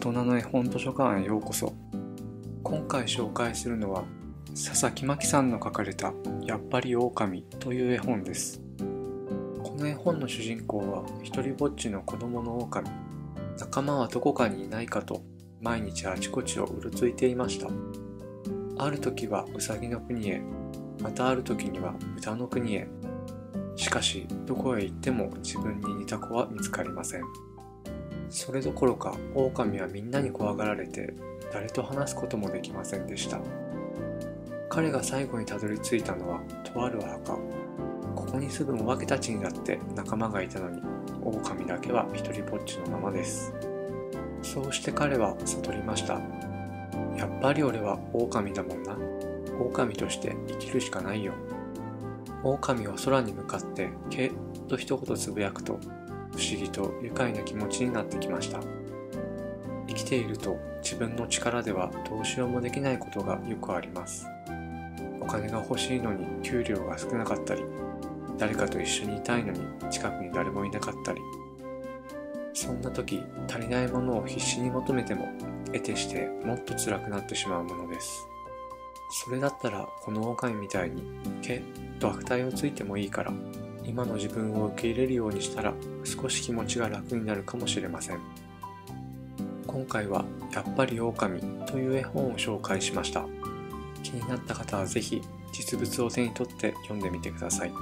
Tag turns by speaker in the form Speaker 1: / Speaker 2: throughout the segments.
Speaker 1: 大人の絵本図書館へようこそ。今回紹介するのは佐々木真希さんの書かれたやっぱり狼という絵本です。この絵本の主人公は一人ぼっちの子供の狼。仲間はどこかにいないかと毎日あちこちをうろついていました。ある時はウサギの国へ、またある時には豚の国へ。しかしどこへ行っても自分に似た子は見つかりません。それどころか狼はみんなに怖がられて誰と話すこともできませんでした。彼が最後にたどり着いたのはとある墓。ここに住むお化けたちにだって仲間がいたのに、狼だけは一人ぼっちのままです。そうして彼は悟りました。やっぱり俺は狼だもんな。狼として生きるしかないよ。狼は空に向かってけっと一言つぶやくと、不思議と愉快な気持ちになってきました。生きていると自分の力ではどうしようもできないことがよくあります。お金が欲しいのに給料が少なかったり、誰かと一緒にいたいのに近くに誰もいなかったり、そんな時足りないものを必死に求めても得てしてもっと辛くなってしまうものです。それだったらこの狼みたいにけっと悪態をついてもいいから、今の自分を受け入れるようにしたら少し気持ちが楽になるかもしれません。今回はやっぱり狼という絵本を紹介しました。気になった方はぜひ実物を手に取って読んでみてください。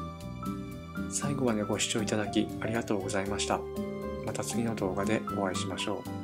Speaker 1: 最後までご視聴いただきありがとうございました。また次の動画でお会いしましょう。